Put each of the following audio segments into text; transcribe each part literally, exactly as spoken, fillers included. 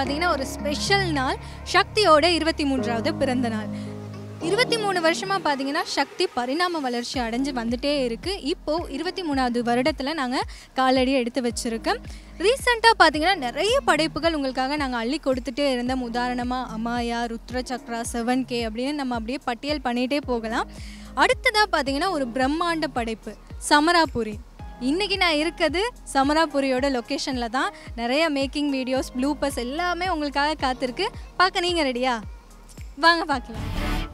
பார்த்தீங்கன்னா ஒரு ஸ்பெஷல் நாள், சக்தியோட இருபத்தி மூன்றாவது பிறந்த நாள். இருபத்தி மூணு வருஷமாக பார்த்தீங்கன்னா சக்தி பரிணாம வளர்ச்சி அடைஞ்சு வந்துட்டே இருக்குது. இப்போது இருபத்தி மூணாவது வருடத்தில் நாங்கள் காலடியை எடுத்து வச்சுருக்கோம். ரீசெண்டாக பார்த்தீங்கன்னா நிறைய படைப்புகள் உங்களுக்காக நாங்கள் அள்ளி கொடுத்துட்டே இருந்தோம். உதாரணமாக அமாயா, ருத்ர சக்ரா, செவன் கே அப்படின்னு நம்ம அப்படியே பட்டியல் பண்ணிகிட்டே போகலாம். அடுத்ததாக பார்த்தீங்கன்னா ஒரு பிரம்மாண்ட படைப்பு சமராபுரி. இன்றைக்கி நான் இருக்கிறது சமராபுரியோட லொக்கேஷனில் தான். நிறைய மேக்கிங் வீடியோஸ், ப்ளூப்பர்ஸ் எல்லாமே உங்களுக்காக காத்திருக்கு. பார்க்க நீங்கள் ரெடியா? வாங்க பார்க்கலாம்.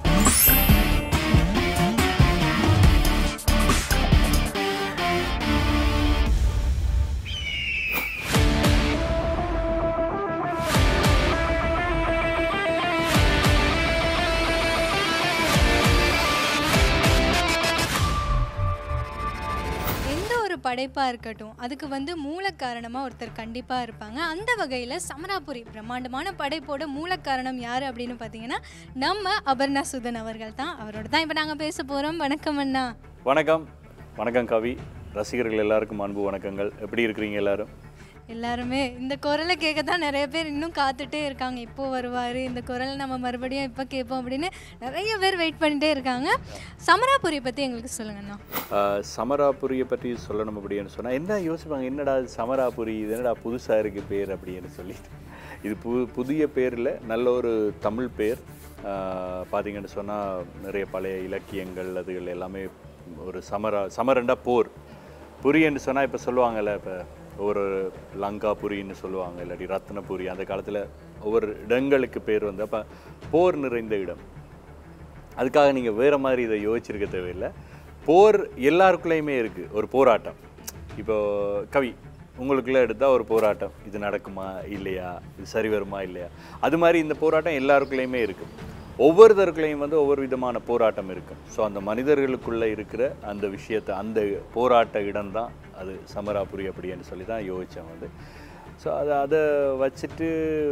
படைப்பாக இருக்கட்டும், அதுக்கு வந்து மூல காரணமாக ஒருத்தர் கண்டிப்பாக இருப்பாங்க. அந்த வகையில் சமராபுரி பிரம்மாண்டமான படைப்போட மூல காரணம் யார் அப்படின்னு பார்த்தீங்கன்னா நம்ம அபர்ணா சுதன் அவர்கள் தான். அவரோட தான் இப்போ நாங்கள் பேச போகிறோம். வணக்கம் அண்ணா. வணக்கம். வணக்கம் கவி. ரசிகர்கள் எல்லாருக்கும் அன்பு வணக்கங்கள். எப்படி இருக்கிறீங்க எல்லாரும்? எல்லாருமே இந்த குரலை கேட்க தான் நிறைய பேர் இன்னும் காத்துட்டே இருக்காங்க. எப்போ வருவார், இந்த குரலை நம்ம மறுபடியும் எப்போ கேட்போம் அப்படின்னு நிறைய பேர் வெயிட் பண்ணிகிட்டே இருக்காங்க. சமராபுரியை பற்றி எங்களுக்கு சொல்லுங்கண்ணா. சமராபுரியை பற்றி சொல்லணும் அப்படின்னு சொன்னால் என்ன யோசிப்பாங்க, என்னடா சமராபுரி, இது என்னடா புதுசாக இருக்குது பேர் அப்படின்னு சொல்லிட்டு. இது பு புதிய பேரில் நல்ல ஒரு தமிழ் பேர். பார்த்திங்கன்னு சொன்னால் நிறைய பழைய இலக்கியங்கள் அதுகள் எல்லாமே ஒரு சமரா சமரண்டா போர். புரியன்னு சொன்னால் இப்போ சொல்லுவாங்கள்ல, இப்போ ஒவ்வொரு லங்காபுரின்னு சொல்லுவாங்க, இல்லாட்டி ரத்னபுரி. அந்த காலத்தில் ஒவ்வொரு இடங்களுக்கு பேர் வந்து அப்போ போர் நிறைந்த இடம். அதுக்காக நீங்கள் வேறு மாதிரி இதை யோசிச்சிருக்க தேவையில்லை. போர் எல்லாருக்குள்ளேயுமே இருக்குது, ஒரு போராட்டம். இப்போது கவி உங்களுக்குள்ளே எடுத்தால் ஒரு போராட்டம், இது நடக்குமா இல்லையா, இது சரி வருமா இல்லையா, அது மாதிரி இந்த போராட்டம் எல்லாருக்குள்ளேயுமே இருக்குது. ஒவ்வொருத்தருக்குள்ளேயும் வந்து ஒவ்வொரு விதமான போராட்டம் இருக்கும். ஸோ அந்த மனிதர்களுக்குள்ளே இருக்கிற அந்த விஷயத்தை, அந்த போராட்ட இடம்தான் அது சமராபுரி அப்படின்னு சொல்லி தான் யோசித்தேன் வந்து. ஸோ அதை அதை வச்சுட்டு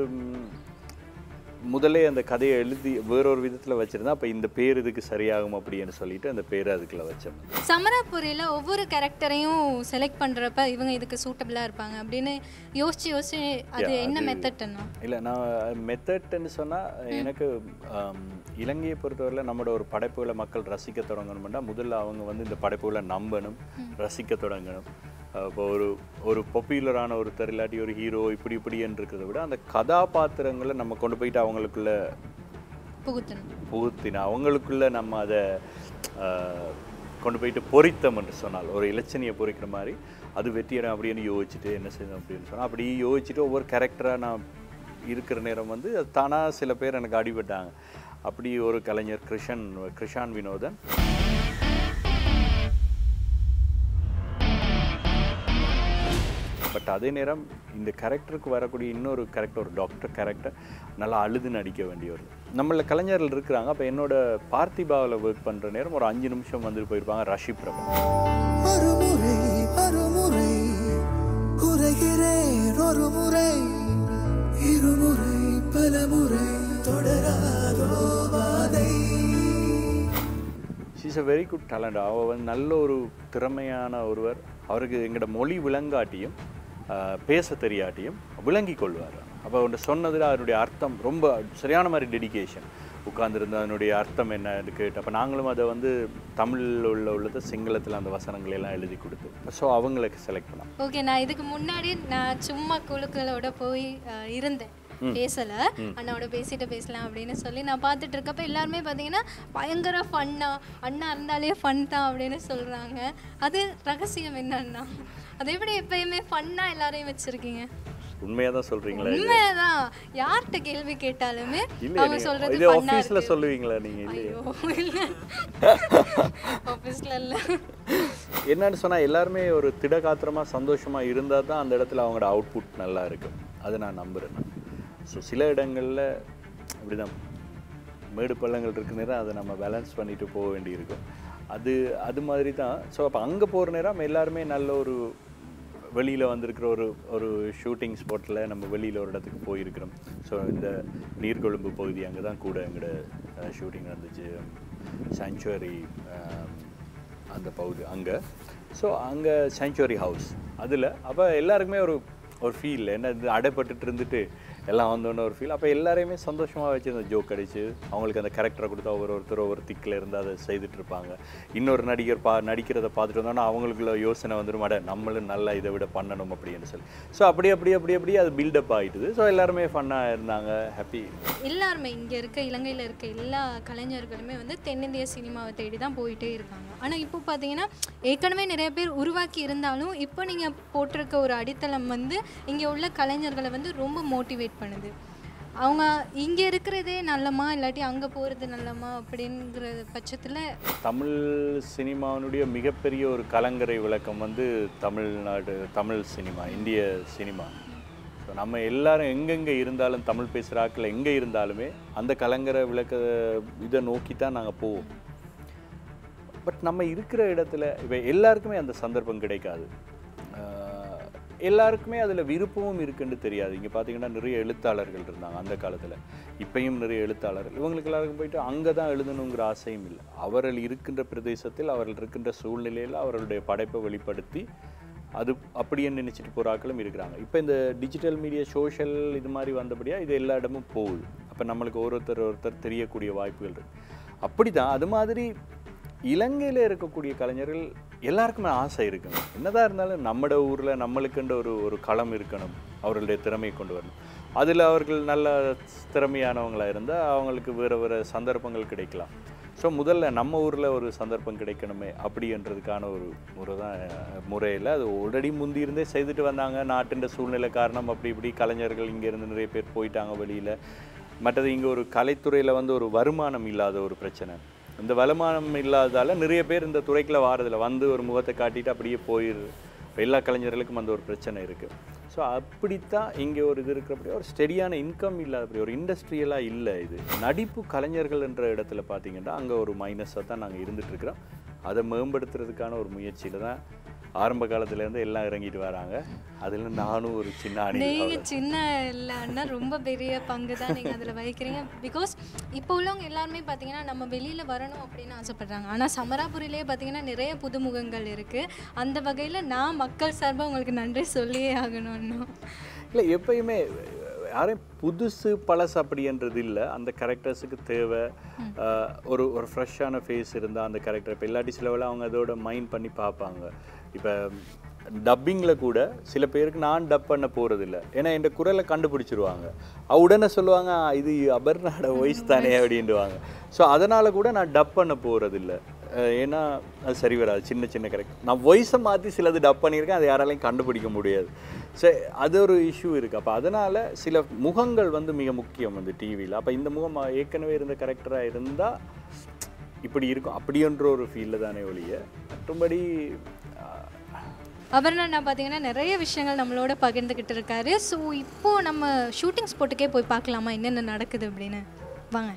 முதலே அந்த கதையை எழுதி வேறொரு விதத்தில் வச்சுருந்தா அப்போ இந்த பேர் இதுக்கு சரியாகும் அப்படின்னு சொல்லிட்டு அந்த பேரை அதுக்குள்ளே வச்சேன். சமராபுரியில் ஒவ்வொரு கேரக்டரையும் செலக்ட் பண்ணுறப்ப இவங்க இதுக்கு சூட்டபிளாக இருப்பாங்க அப்படின்னு யோசிச்சு யோசிச்சு அது என்ன மெத்தட்னா? இல்லை, நான் மெத்தட்னு சொன்னால் எனக்கு இலங்கையை பொறுத்தவரையில் நம்மளோட ஒரு படைப்புகளை மக்கள் ரசிக்க தொடங்கணும்னா முதல்ல அவங்க வந்து இந்த படைப்புகளை நம்பணும், ரசிக்க தொடங்கணும். இப்போ ஒரு ஒரு பாப்புலரான ஒருத்தர் இல்லாட்டி ஒரு ஹீரோ இப்படி இப்படின்னு இருக்கிறத விட அந்த கதாபாத்திரங்களை நம்ம கொண்டு போயிட்டு அவங்களுக்குள்ள புகுத்தணும் புகுத்தினா அவங்களுக்குள்ள நம்ம அதை கொண்டு போயிட்டு பொறித்தம் என்று சொன்னால் ஒரு இலச்சனியை பொறிக்கிற மாதிரி அது வெற்றியிடம் அப்படின்னு யோசிச்சுட்டு என்ன செய்யணும் அப்படின்னு சொன்னால் அப்படி யோசிச்சுட்டு ஒவ்வொரு கேரக்டராக நான் இருக்கிற நேரம் வந்து அது தானாக சில பேர் எனக்கு அடிபட்டாங்க. அப்படி ஒரு கலைஞர் கிருஷன் கிருஷான் வினோதன். பட் அதே நேரம் இந்த கேரக்டருக்கு வரக்கூடிய இன்னொரு கேரக்டர், ஒரு டாக்டர் கேரக்டர், நல்லா அழுது நடிக்க வேண்டியவர். நம்மள கலைஞர்கள் இருக்கிறாங்க. அப்போ என்னோட பார்த்திபாவில் ஒர்க் பண்ணுற நேரம் ஒரு அஞ்சு நிமிஷம் வந்துட்டு போயிருப்பாங்க Rashi Prabha. She's a very good talent. அவள் வந்து நல்ல ஒரு திறமையான ஒருவர். அவருக்கு எங்களோட மொழி விளங்காட்டியும் பேச தெரியாட்டியும் விளங்கி கொள்வார். அப்போ அவன் சொன்னதில் அதனுடைய அர்த்தம் ரொம்ப சரியான மாதிரி டெடிக்கேஷன். உட்கார்ந்துருந்த அதனுடைய அர்த்தம் என்னன்னு கேட்டு அப்போ நாங்களும் அதை வந்து தமிழில் உள்ள உள்ளதை சிங்களத்தில் அந்த வசனங்களெல்லாம் எழுதி கொடுத்து ஸோ அவங்களுக்கு செலக்ட் பண்ணோம். ஓகே, நான் இதுக்கு முன்னாடி நான் சும்மா குழுக்களோட போய் இருந்தேன், பேசலை. அண்ணாவோட பேசிட்டு பேசலாம் அப்படின்னு சொல்லி நான் பார்த்துட்டு இருக்கப்ப எல்லாருமே பார்த்தீங்கன்னா பயங்கர ஃபன்னா, அண்ணா இருந்தாலே ஃபன் தான் அப்படின்னு சொல்கிறாங்க. அது ரகசியம் என்னன்னா அது எப்படி எப்பயுமே ஃபன்னாக எல்லாரையும் வச்சுருக்கீங்க? உண்மையாக தான் சொல்கிறீங்களா? உண்மையாதான். யார்கிட்ட கேள்வி கேட்டாலுமே அவங்க சொல்கிறது ஆஃபீஸில் சொல்லுவீங்களா நீங்கள்? ஐயோ இல்லை, ஆஃபீஸில் இல்லை. என்னன்னு சொன்னால் எல்லாருமே ஒரு திடகாத்திரமாக சந்தோஷமாக இருந்தால் தான் அந்த இடத்துல அவங்களோட அவுட்புட் நல்லா இருக்கும். அதை நான் நம்புகிறேன். ஸோ சில இடங்களில் இப்படி தான் மேடு பள்ளங்கள் இருக்கிற நேரம் அதை நம்ம பேலன்ஸ் பண்ணிட்டு போக வேண்டியிருக்கும். அது அது மாதிரி தான். ஸோ அப்போ அங்கே போகிற நேரம் எல்லாருமே நல்ல ஒரு வெளியில் வந்திருக்கிற ஒரு ஒரு ஷூட்டிங் ஸ்பாட்டில் நம்ம வெளியில் ஒரு இடத்துக்கு போயிருக்கிறோம். ஸோ இந்த நீர்கொழும்பு பகுதி அங்கே தான் கூட எங்களோட ஷூட்டிங் நடந்துச்சு. சாங்சுவரி அந்த பகுதி அங்கே. ஸோ அங்கே சாங்சுவரி ஹவுஸ் அதில் அப்போ எல்லாருக்குமே ஒரு ஒரு ஃபீல் என்ன இது அடைப்பட்டுட்டு இருந்துட்டு எல்லாம் வந்தோன்னு ஒரு ஃபீல். அப்போ எல்லாரையுமே சந்தோஷமாக வச்சு அந்த ஜோக் அடிச்சு அவங்களுக்கு அந்த கேரக்டரை கொடுத்தா ஒவ்வொரு ஒருத்தர் ஒவ்வொரு திக்கில் இருந்து அதை செய்துட்டு இருப்பாங்க. இன்னொரு நடிகர் பா நடிக்கிறத பார்த்துட்டு வந்தோன்னா அவங்களுக்குள்ள யோசனை வந்துடும், மாட நம்மளும் நல்லா இதை விட பண்ணணும் அப்படின்னு சொல்லி. ஸோ அப்படி அப்படி அப்படி அப்படி அது பில்டப் ஆகிட்டுது. ஸோ எல்லாருமே ஃபன்னாக இருந்தாங்க, ஹாப்பி. எல்லாருமே இங்கே இருக்க இலங்கையில் இருக்க எல்லா கலைஞர்களுமே வந்து தென்னிந்திய சினிமாவை தேடி தான் போயிட்டே இருக்காங்க. ஆனால் இப்போ பார்த்தீங்கன்னா ஏற்கனவே நிறைய பேர் உருவாக்கி இருந்தாலும் இப்போ நீங்கள் போட்டிருக்க ஒரு அடித்தளம் வந்து இங்கே உள்ள கலைஞர்களை வந்து ரொம்ப மோட்டிவேட் பண்ணுது. அவங்க இங்கே இருக்கிறதே நல்லமா இல்லாட்டி அங்கே போகிறது நல்லமா அப்படிங்கிற பட்சத்தில் தமிழ் சினிமாவினுடைய மிகப்பெரிய ஒரு கலங்கரை விளக்கம் வந்து தமிழ்நாடு தமிழ் சினிமா, இந்திய சினிமா. ஸோ நம்ம எல்லாரும் எங்கெங்கே இருந்தாலும், தமிழ் பேசுகிற ஆட்கள் எங்கே இருந்தாலுமே அந்த கலங்கரை விளக்க இதை நோக்கி தான் நாங்கள் போவோம். பட் நம்ம இருக்கிற இடத்துல இப்போ எல்லாருக்குமே அந்த சந்தர்ப்பம் கிடைக்காது. எல்லாருக்குமே அதில் விருப்பமும் இருக்குன்னு தெரியாது. இங்கே பார்த்தீங்கன்னா நிறைய எழுத்தாளர்கள் இருந்தாங்க அந்த காலத்தில், இப்பயும் நிறைய எழுத்தாளர்கள். இவங்களுக்கு எல்லாருக்கும் போயிட்டு அங்கே தான் எழுதணுங்கிற ஆசையும் இல்லை. அவர்கள் இருக்கின்ற பிரதேசத்தில் அவர்கள் இருக்கின்ற சூழ்நிலையில் அவர்களுடைய படைப்பை வெளிப்படுத்தி அது அப்படியே நினச்சிட்டு போகிற ஆட்களும் இருக்கிறாங்க. இப்போ இந்த டிஜிட்டல் மீடியா, சோஷியல் இது மாதிரி வந்தபடியாக இது எல்லா இடமும் போகுது. அப்போ நம்மளுக்கு ஒருத்தர் ஒருத்தர் தெரியக்கூடிய வாய்ப்புகள் இருக்குது. அப்படி தான் அது மாதிரி இலங்கையில் இருக்கக்கூடிய கலைஞர்கள் எல்லாருக்குமே ஆசை இருக்குங்க. என்னதான் இருந்தாலும் நம்மட ஊரில் நம்மளுக்குன்ற ஒரு ஒரு களம் இருக்கணும், அவர்களுடைய திறமையை கொண்டு வரணும். அதில் அவர்கள் நல்ல திறமையானவங்களாக இருந்தால் அவங்களுக்கு வேறு வேறு சந்தர்ப்பங்கள் கிடைக்கலாம். ஸோ முதல்ல நம்ம ஊரில் ஒரு சந்தர்ப்பம் கிடைக்கணுமே அப்படின்றதுக்கான ஒரு முறை தான் முறையில் அது ஆல்ரெடி முந்தி இருந்தே செய்துட்டு வந்தாங்க. நாட்டின் சூழ்நிலை காரணம் அப்படி இப்படி கலைஞர்கள் இங்கேருந்து நிறைய பேர் போயிட்டாங்க வெளியில். மற்றது இங்கே ஒரு கலைத்துறையில் வந்து ஒரு வருமானம் இல்லாத ஒரு பிரச்சனை. இந்த வருமானம் இல்லாததால் நிறைய பேர் இந்த துறைக்குள்ள வாரதில்லை, வந்து ஒரு முகத்தை காட்டிட்டு அப்படியே போயிடுது. எல்லா கலைஞர்களுக்கும் அந்த ஒரு பிரச்சனை இருக்குது. ஸோ அப்படித்தான் இங்கே ஒரு இது இருக்கிறபடி ஒரு ஸ்டெடியான இன்கம் இல்லாதபடி ஒரு இண்டஸ்ட்ரியலாக இல்லை. இது நடிப்பு கலைஞர்கள் என்ற இடத்துல பார்த்தீங்கன்னா அங்கே ஒரு மைனஸாக தான் நாங்கள் இருந்துகிட்ருக்குறோம். அதை மேம்படுத்துறதுக்கான ஒரு முயற்சியில் தான் ஆரம்ப காலத்துலேருந்து எல்லாம் இறங்கிட்டு வராங்க. அதில் நானும் ஒரு சின்ன அணி. நீங்கள் சின்ன இல்லைன்னா ரொம்ப பெரிய பங்கு தான் நீங்கள் அதில் வகிக்கிறீங்க. பிகாஸ் இப்போ உள்ளவங்க எல்லாருமே பார்த்தீங்கன்னா நம்ம வெளியில் வரணும் அப்படின்னு ஆசைப்பட்றாங்க. ஆனால் சமராபுரியிலே பார்த்தீங்கன்னா நிறைய புதுமுகங்கள் இருக்குது. அந்த வகையில் நான் மக்கள் சார்பாக உங்களுக்கு நன்றி சொல்லியே ஆகணும்னு. இல்லை, எப்பயுமே யாரையும் புதுசு பழசு அப்படின்றது இல்லை. அந்த கேரக்டர்ஸுக்கு தேவை ஒரு ஒரு ஃப்ரெஷ்ஷான ஃபேஸ் இருந்தால் அந்த கேரக்டர் இப்போ இல்லாட்டி சிலவில் அவங்க அதோட மைண்ட் பண்ணி பார்ப்பாங்க. இப்போ டப்பிங்கில் கூட சில பேருக்கு நான் டப் பண்ண போகிறதில்ல, ஏன்னா என் குரலை கண்டுபிடிச்சிருவாங்க. உடனே சொல்லுவாங்க இது அபர்ணாட வாய்ஸ் தானே அப்படின்டுவாங்க. ஸோ அதனால் கூட நான் டப் பண்ண போகிறதில்ல, ஏன்னா அது சரி வராது. சின்ன சின்ன கேரக்டர் நான் வாய்ஸை மாற்றி சிலது டப் பண்ணியிருக்கேன், அது யாராலையும் கண்டுபிடிக்க முடியாது. ஸோ அது ஒரு இஷ்யூ இருக்குது. அப்போ அதனால் சில முகங்கள் வந்து மிக முக்கியம் வந்து டிவியில். அப்போ இந்த முகம் ஏற்கனவே இருந்த கேரக்டராக இருந்தால் இப்படி இருக்கும் அப்படின்ற ஒரு ஃபீல்டில் தானே ஒழிய மற்றபடி. அபர்ணா பார்த்தீங்கன்னா நிறைய விஷயங்கள் நம்மளோட பகிர்ந்துக்கிட்டு இருக்காரு. ஸோ இப்போது நம்ம ஷூட்டிங் ஸ்பாட்டுக்கே போய் பார்க்கலாமா என்னென்ன நடக்குது அப்படின்னு? வாங்க.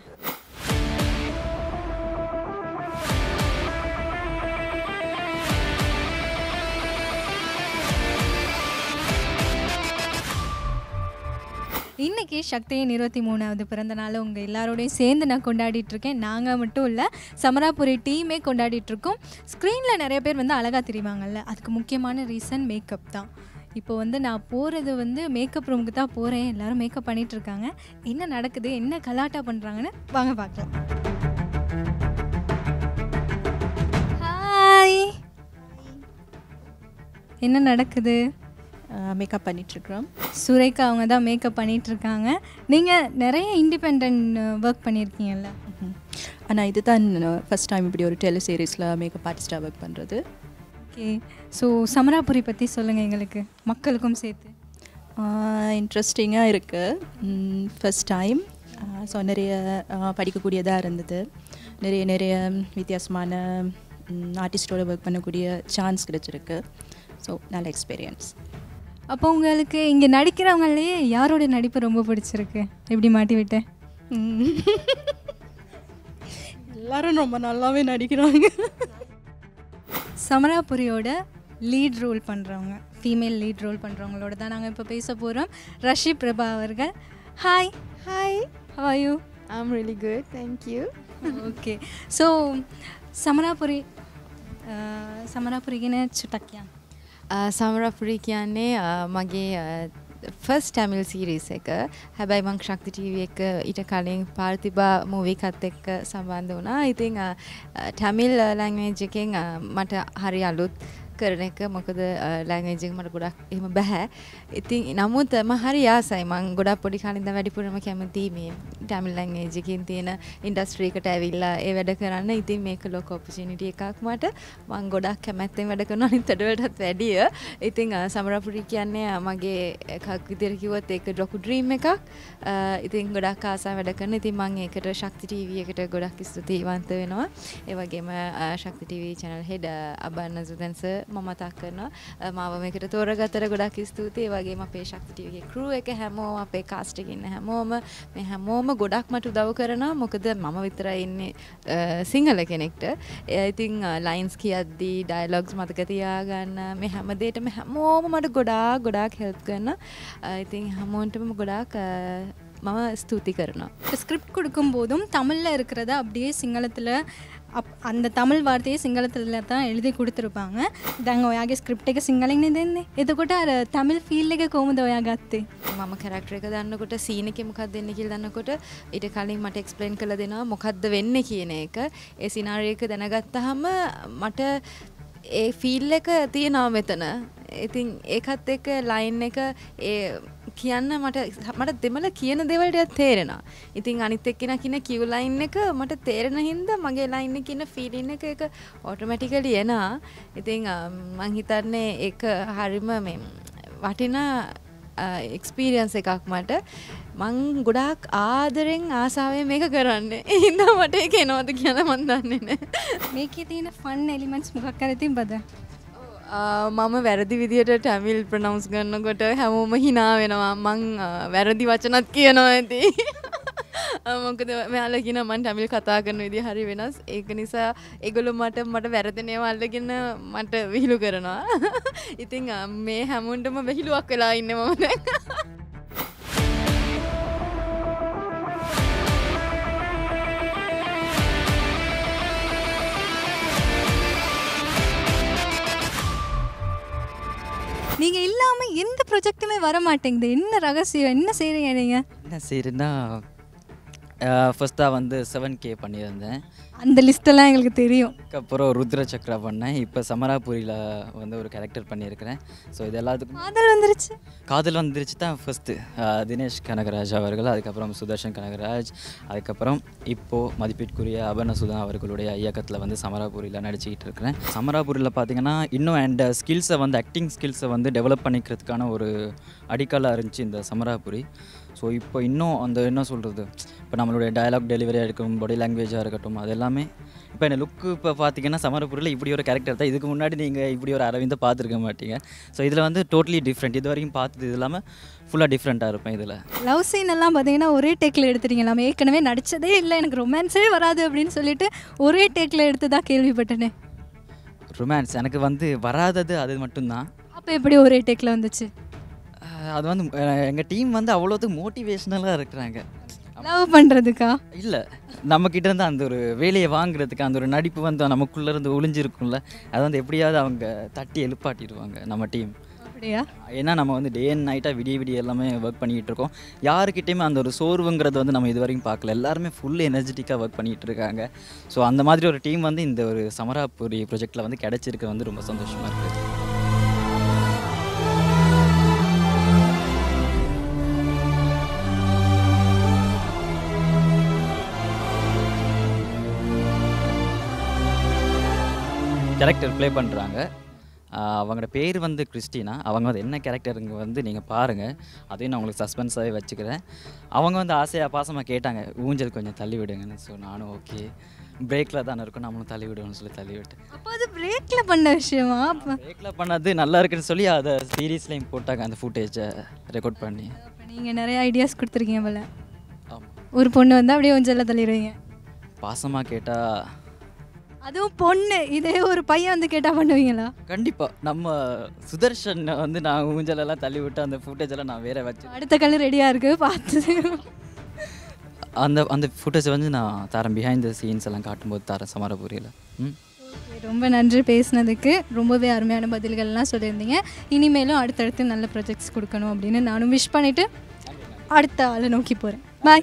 இன்றைக்கி சக்தியின் இருபத்தி மூணாவது பிறந்த நாள் உங்கள் எல்லாரோடையும் சேர்ந்து நான் கொண்டாடிட்டுருக்கேன். நாங்கள் மட்டும் இல்லை, சமராபுரி டீமே கொண்டாடிட்டுருக்கோம். ஸ்க்ரீனில் நிறைய பேர் வந்து அழகாக தெரிவாங்கல்ல, அதுக்கு முக்கியமான ரீசன் மேக்கப் தான். இப்போ வந்து நான் போகிறது வந்து மேக்கப் ரூமுக்கு தான் போகிறேன். எல்லோரும் மேக்கப் பண்ணிகிட்ருக்காங்க. என்ன நடக்குது, என்ன கலாட்டா பண்ணுறாங்கன்னு வாங்க பார்க்கலாம். ஹாய், என்ன நடக்குது? மேக்கப் பண்ணிகிட்ருக்குறோம். சுரேகா அவங்க தான் மேக்கப் பண்ணிகிட்ருக்காங்க. நீங்கள் நிறைய இண்டிபெண்ட் ஒர்க் பண்ணியிருக்கீங்கல்ல? ஆனால் இது தான் ஃபஸ்ட் டைம் இப்படி ஒரு டெலி சீரீஸில் மேக்கப் ஆர்டிஸ்ட்டாக ஒர்க் பண்ணுறது. ஓகே, ஸோ சமராபுரி பற்றி சொல்லுங்கள் எங்களுக்கு, மக்களுக்கும் சேர்த்து. இன்ட்ரெஸ்டிங்காக இருக்குது. ஃபஸ்ட் டைம் ஸோ நிறைய படிக்கக்கூடியதாக இருந்தது. நிறைய நிறைய வித்தியாசமான ஆர்டிஸ்டோட ஒர்க் பண்ணக்கூடிய சான்ஸ் கிடைச்சிருக்கு. ஸோ நல்ல எக்ஸ்பீரியன்ஸ். அப்போ உங்களுக்கு இங்கே நடிக்கிறவங்களே யாரோட நடிப்பு ரொம்ப பிடிச்சிருக்கு? எப்படி மாட்டி விட்டேன்? எல்லாரும் ரொம்ப நல்லாவே நடிக்கிறாங்க. சமராபுரியோட லீட் ரோல் பண்ணுறவங்க, ஃபீமேல் லீட் ரோல் பண்ணுறவங்களோட தான் நாங்கள் இப்போ பேச போகிறோம். ரஷி பிரபா அவர்கள். Hi. Hi, how are you? I'm really good, thank you. Okay, so Samarapuri Samarapuri කියන චුටක් කියන්න. සමරාපුරි කියන්නේ මගේ first Tamil series එක. හැබැයි මං ශක්ති T V එක ඊට කලින් පාර්තිබා මූවි එකත් එක්ක සම්බන්ධ වුණා. ඉතින් Tamil language එකෙන් මට හරි අලුත් කරන එක මොකද language එක මට ගොඩක් එහෙම බෑ. ඉතින් නමුත් මම හරි ආසයි. මං ගොඩක් පොඩි කාලේ ඉඳන් වැඩිපුරම කැමති මේ Tamil language එකකින් තියෙන industry එකට ඇවිල්ලා ඒ වැඩ කරන්න. ඉතින් මේක ලොකු opportunity එකක් මට. මං ගොඩක් කැමැත්තෙන් වැඩ කරනවා අනිත් වැඩවලටත් වැඩිය. ඉතින් සමරපුරි කියන්නේ මගේ එකක් විදිහට කිව්වොත් ඒක ලොකු dream එකක්. ඉතින් ගොඩක් ආසාවෙන් වැඩ කරන. ඉතින් මං ඒකට ශක්ති T V එකට ගොඩක් ස්තුතිවන්ත වෙනවා. ඒ වගේම ශක්ති T V channel head Abanna Sudan sir මම මතක් කරනවා මාව මේකට තෝරගත්තට ගොඩක් ස්තුතියි. ඒ වගේම අපේ ශක්ති T V එකේ crew එක හැමෝම අපේ cast එකේ ඉන්න හැමෝම මේ හැමෝම ගොඩක් මට උදව් කරනවා. මොකද මම විතරයි ඉන්නේ සිංහල කෙනෙක්ට. ඉතින් lines කියද්දී dialogues මතක තියාගන්න මේ හැම දෙයකම හැමෝම මට ගොඩාක් ගොඩාක් help කරනවා. ඉතින් හැමෝන්ටම ගොඩාක් මම ஸ்துதி කරනවා. ஸ்கிரிப்ட் கொடுக்கும் போதும் தமிழில் இருக்கிறத அப்படியே சிங்களத்தில் අප් අන්ද තමල් වාර්තයේ සිංහලතල தான் எழுதி கொடுத்துருப்பாங்க. දැන් ඔයාගේ ස්ක්‍රිප්ට් එක සිංහලෙන් දෙන්නේ. එතකොට අර තමිල් ෆීල් එක කොහොමද ඔයා ගත්තේ? මම කැරක්ටර් එක දන්නකොට සීන් එකේ මොකක්ද වෙන්නේ කියලා දන්නකොට ඊට කලින් මට එක්ස්ප්ලেইন කරලා දෙනවා මොකක්ද වෙන්නේ කියන එක. ඒ සිනාරියෝ එක දැනගත්තාම මට ඒ ෆීල් එක තියෙනවා මෙතන. ඉතින් ඒකත් එක්ක ලයින් එක ඒ කියන්න මට මට දෙමළ කියන දේවල් ටිකක් තේරෙනවා. ඉතින් අනිත් එක්කෙනා කියන කිව් ලයින් එක මට තේරෙන හින්දා මගේ ලයින් එකේ ඉන්න ෆීලින් එක ඒක ඔටෝමැටිකලි එනවා. ඉතින් මම හිතන්නේ ඒක හරිම මේ වටිනා එක්ස්පීරියන්ස් එකක් මට. මං ගොඩාක් ආදරෙන් ආසාවෙන් මේක කරන්නේ. ඒ හින්දා මට ඒක එනවද කියලා මන් දන්නේ නැහැ. මේකේ තියෙන ෆන් එලිමන්ට්ස් මොකක් හරි තිබ්බද? මම වැරදි විදියට ටැමිල් ප්‍රනවුන්ස් කරනකොට හැමෝම hina වෙනවා. මං වැරදි වචනත් කියනවා ඇති. මොකද මෙයාලා කියනවා මං ටැමිල් කතා කරන විදිය හරි වෙනස්. ඒක නිසා ඒගොල්ලෝ මට මට වැරදෙන ඒවා අල්ලගෙන මට විහිළු කරනවා. ඉතින් මේ හැමෝන්ටම විහිළුවක් වෙලා ඉන්නේ මම දැන්. நீங்கள் இல்லாமல் எந்த ப்ரொஜெக்ட்டுமே வர மாட்டேங்குது. என்ன ரகசியம்? என்ன செய்கிறீங்க நீங்கள்? என்ன செய்கிறேன்னா ஃபஸ்ட்டாக வந்து செவன் கே பண்ணியிருந்தேன். அந்த லிஸ்ட்டெல்லாம் எங்களுக்கு தெரியும். அதுக்கப்புறம் ருத்ர சக்ரா பண்ணேன். இப்போ சமராபுரியில் வந்து ஒரு கேரக்டர் பண்ணியிருக்கிறேன். ஸோ இது எல்லாத்துக்கும் காதல் வந்துருச்சு. காதல் வந்துருச்சு தான் ஃபஸ்ட்டு தினேஷ் கனகராஜ் அவர்கள், அதுக்கப்புறம் சுதர்ஷன் கனகராஜ், அதுக்கப்புறம் இப்போது மதிப்பிற்குரிய அபர்ண சுதா அவர்களுடைய இயக்கத்தில் வந்து சமராபுரியில் நடிச்சுக்கிட்டு இருக்கிறேன். சமராபுரியில் பார்த்திங்கன்னா இன்னும் அண்ட் ஸ்கில்ஸை வந்து ஆக்டிங் ஸ்கில்ஸை வந்து டெவலப் பண்ணிக்கிறதுக்கான ஒரு அடிக்கலாக இருந்துச்சு இந்த சமராபுரி. ஸோ இப்போ இன்னும் அந்த என்ன சொல்கிறது, இப்போ நம்மளுடைய டயலாக் டெலிவரியாக இருக்கட்டும், பாடி லாங்குவேஜாக இருக்கட்டும், அது எல்லாமே இப்போ என்ன லுக்கு இப்போ பார்த்திங்கன்னா சமரபுரியில் இப்படி ஒரு கேரக்டர் தான். இதுக்கு முன்னாடி நீங்கள் இப்படி ஒரு அரவிந்தை பார்த்துருக்க மாட்டீங்க. ஸோ இதில் வந்து டோட்டலி டிஃப்ரெண்ட். இது வரைக்கும் பார்த்தது இது இல்லாமல் ஃபுல்லாக டிஃப்ரெண்ட்டாக இருப்பேன் இதில். லவ் சீன் எல்லாம் பார்த்தீங்கன்னா ஒரே டேக்கில் எடுத்துட்டீங்க. நம்ம ஏற்கனவே நடித்ததே இல்லை, எனக்கு ரொமான்ஸே வராது அப்படின்னு சொல்லிட்டு ஒரே டேக்கில் எடுத்து தான் கேள்விப்பட்டேனே. ரொமான்ஸ் எனக்கு வந்து வராதது அது மட்டும்தான். அப்போ எப்படி ஒரே டேக்கில் வந்துச்சு? அது வந்து எங்கள் டீம் வந்து அவ்வளோத்துக்கு மோட்டிவேஷ்னலாக இருக்கிறாங்க. லவ் பண்ணுறதுக்கா? இல்லை, நம்மக்கிட்ட இருந்து அந்த ஒரு வேலையை வாங்குறதுக்கு அந்த ஒரு நடிப்பு வந்து நமக்குள்ளே இருந்து ஒளிஞ்சிருக்கும்ல, அது வந்து எப்படியாவது அவங்க தட்டி எழுப்பாட்டிடுவாங்க நம்ம டீம். அப்படியா? ஏன்னா நம்ம வந்து டே அண்ட் நைட்டாக விடிய விடிய எல்லாமே ஒர்க் பண்ணிகிட்டு இருக்கோம். யாருக்கிட்டையுமே அந்த ஒரு சோர்வுங்கிறது வந்து நம்ம இது வரைக்கும் பார்க்கல. எல்லாருமே ஃபுல் எனர்ஜெட்டிக்காக ஒர்க் பண்ணிகிட்டு இருக்காங்க. ஸோ அந்த மாதிரி ஒரு டீம் வந்து இந்த ஒரு சமராபுரி ப்ரொஜெக்டில் வந்து கிடச்சிருக்க வந்து ரொம்ப சந்தோஷமாக இருக்குது. கேரக்டர் ப்ளே பண்ணுறாங்க. அவங்களோட பேர் வந்து கிறிஸ்டினா. அவங்க வந்து என்ன கேரக்டருங்க வந்து நீங்கள் பாருங்கள், அதையும் நான் உங்களுக்கு சஸ்பென்ஸாகவே வச்சுக்கிறேன். அவங்க வந்து ஆசையாக பாசமாக கேட்டாங்க ஊஞ்சல் கொஞ்சம் தள்ளி விடுங்கன்னு. ஸோ நானும் ஓகே, பிரேக்கில் தானே இருக்கும், நம்மளும் தள்ளி விடுவோம்னு சொல்லி தள்ளி விட்டேன். அப்போ அது பிரேக்கில் பண்ண விஷயமா? பிரேக்கில் பண்ணது நல்லா இருக்குன்னு சொல்லி அதை சீரீஸ்லேயும் போட்டாங்க, அந்த ஃபுட்டேஜை ரெக்கார்ட் பண்ணி. இப்போ நீங்கள் நிறைய ஐடியாஸ் கொடுத்துருக்கீங்க போல. ஆமாம், ஒரு பொண்ணு வந்து அப்படியே ஊஞ்சலில் தள்ளிடுவீங்க. பாசமாக கேட்டால், அதுவும் பொண்ணு, இதே ஒரு பையன் வந்து கேட்டால் பண்ணுவீங்களா? கண்டிப்பாக. நம்ம சுதர்ஷன் வந்து நான் ஊஞ்சலெல்லாம் தள்ளி விட்டு அந்த ஃபுட்டேஜெல்லாம் நான் வேற வச்சு, அடுத்த கல் ரெடியாக இருக்குது பார்த்து. அந்த அந்த ஃபுட்டேஜை வந்து நான் தரேன், பிஹைண்ட் த சீன்ஸ் எல்லாம் காட்டும்போது தரேன் சமரபுரியில். ம், ரொம்ப நன்றி பேசினதுக்கு. ரொம்பவே அருமையான பதில்கள்லாம் சொல்லியிருந்தீங்க. இனிமேலும் அடுத்தடுத்து நல்ல ப்ராஜெக்ட்ஸ் கொடுக்கணும் அப்படின்னு நானும் விஷ் பண்ணிவிட்டு அடுத்த ஆளை நோக்கி போகிறேன். பாய்.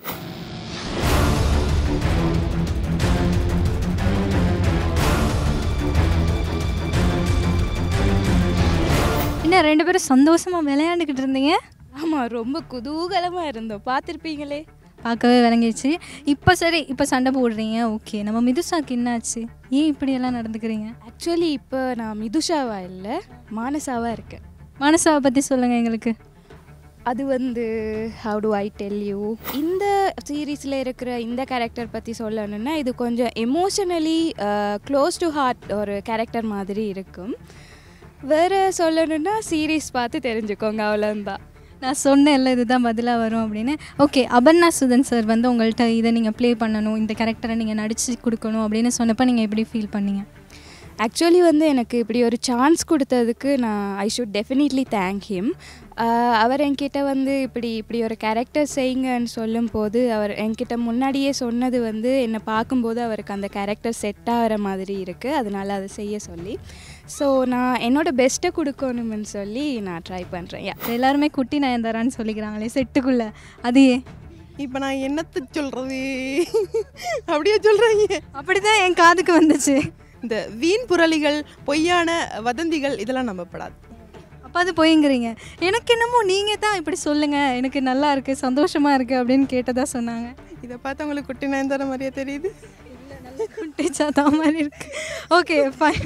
என்ன ரெண்டு பேரும் சந்தோஷமாக விளையாண்டுக்கிட்டு இருந்தீங்க? ஆமாம், ரொம்ப குதூகலமாக இருந்தோம். பார்த்துருப்பீங்களே. பார்க்கவே விளங்கிடுச்சு. இப்போ சரி, இப்போ சண்டை போடுறீங்க. ஓகே, நம்ம மிதுஷாக்கு என்னாச்சு? ஏன் இப்படியெல்லாம் நடந்துக்கிறீங்க? ஆக்சுவலி இப்போ நான் மிதுஷாவா இல்லை, மானசாவாக இருக்கேன். மனசாவை பற்றி சொல்லுங்கள் எங்களுக்கு. அது வந்து how to I tell you, இந்த சீரீஸில் இருக்கிற இந்த கேரக்டர் பற்றி சொல்லணுன்னா இது கொஞ்சம் எமோஷனலி க்ளோஸ் டு ஹார்ட் ஒரு கேரக்டர் மாதிரி இருக்கும். வேறு சொல்லணுன்னா சீரீஸ் பார்த்து தெரிஞ்சுக்கோங்க, அவ்வளோந்தான். நான் சொன்னேன்ல இதுதான் பதிலாக வரும் அப்படின்னு. ஓகே, அபர்ணா சுதன் சார் வந்து உங்கள்கிட்ட இதை நீங்கள் ப்ளே பண்ணணும், இந்த கேரக்டரை நீங்கள் நடித்து கொடுக்கணும் அப்படின்னு சொன்னப்போ நீங்கள் எப்படி ஃபீல் பண்ணீங்க? ஆக்சுவலி வந்து எனக்கு இப்படி ஒரு சான்ஸ் கொடுத்ததுக்கு நான் I should definitely thank him. அவர் என்கிட்ட வந்து இப்படி இப்படி ஒரு கேரக்டர் செய்யுங்கன்னு சொல்லும்போது அவர் என்கிட்ட முன்னாடியே சொன்னது வந்து என்னை பார்க்கும்போது அவருக்கு அந்த கேரக்டர் செட் ஆகிற மாதிரி இருக்குது, அதனால் அதை செய்ய சொல்லி. ஸோ நான் என்னோடய பெஸ்ட்டை கொடுக்கணும்னு சொல்லி நான் ட்ரை பண்ணுறேன். எல்லாருமே குட்டி நயன்தாரான்னு சொல்லிக்கிறாங்களே செட்டுக்குள்ளே, அதையே இப்போ நான் என்னத்தை சொல்கிறது? அப்படியே சொல்கிறாங்க. அப்படி தான் என் காதுக்கு வந்துச்சு. இந்த வீண் புரளிகள், பொய்யான வதந்திகள் இதெல்லாம் நம்பப்படாது. அப்போ அது போய்ங்கிறீங்க. எனக்கு என்னமோ நீங்கள் தான் இப்படி சொல்லுங்கள், எனக்கு நல்லா இருக்குது, சந்தோஷமாக இருக்குது அப்படின்னு கேட்டதாக சொன்னாங்க. இதை பார்த்தா உங்களுக்கு குட்டி நயன்தாரா மாதிரியே தெரியுது? குட்டிச்சாத்தா மாதிரி இருக்கு. Okay fine.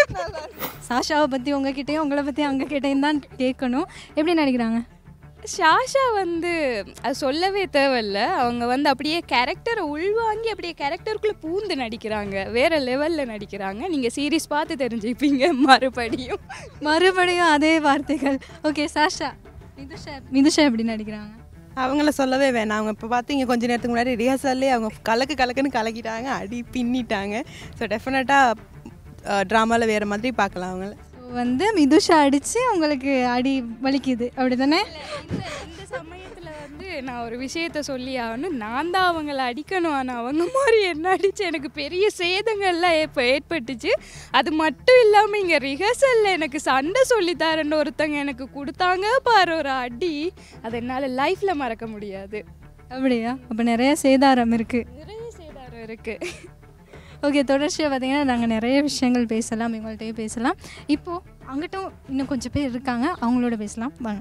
சாஷாவை பற்றி உங்ககிட்டயும் உங்களை பற்றி அங்கே கிட்டேயும் தான் கேட்கணும். எப்படி நடிக்கிறாங்க? ஷாஷா வந்து அது சொல்லவே தேவையில்ல, அவங்க வந்து அப்படியே கேரக்டரை உள்வாங்கி அப்படியே கேரக்டருக்குள்ளே பூந்து நடிக்கிறாங்க, வேறு லெவலில் நடிக்கிறாங்க. நீங்கள் சீரீஸ் பார்த்து தெரிஞ்சுப்பீங்க மறுபடியும் மறுபடியும் அதே வார்த்தைகள். ஓகே சாஷா, மிதுஷா மிதுஷா எப்படி நடிக்கிறாங்க? அவங்கள சொல்லவே வேணாம். அவங்க இப்போ பார்த்தீங்க கொஞ்சம் நேரத்துக்கு முன்னாடி ரிஹர்சல்லே அவங்க கலக்கு கலக்குன்னு கலக்கிட்டாங்க, அடி பின்னிட்டாங்க. ஸோ டெஃபினட்டாக ட்ராமாவில் வேறு மாதிரி பார்க்கலாம் அவங்கள. வந்து மிதுஷா அடித்து உங்களுக்கு அடி வலிக்குது அப்படி தானே? இந்த சமயத்தில் வந்து நான் ஒரு விஷயத்த சொல்லி ஆகணும். நான் தான் அவங்கள அடிக்கணும், ஆனால் அவங்க மாதிரி என்ன அடித்து எனக்கு பெரிய சேதங்கள்லாம் இப்போ ஏற்பட்டுச்சு. அது மட்டும் இல்லாமல் இங்கே ரிஹர்சலில் எனக்கு சண்டை சொல்லித்தாரன்னு ஒருத்தங்க எனக்கு கொடுத்தாங்க பாரு ஒரு அடி, அது என்னால் லைஃப்பில் மறக்க முடியாது. அப்படியா? அப்போ நிறைய சேதாரம் இருக்குது. நிறைய சேதாரம் இருக்குது. ஓகே, தொடர்ச்சியாக பார்த்தீங்கன்னா நாங்கள் நிறைய விஷயங்கள் பேசலாம், இவங்கள்ட்டயே பேசலாம். இப்போது அங்கிட்டும் இன்னும் கொஞ்சம் பேர் இருக்காங்க, அவங்களோட பேசலாம் வாங்க.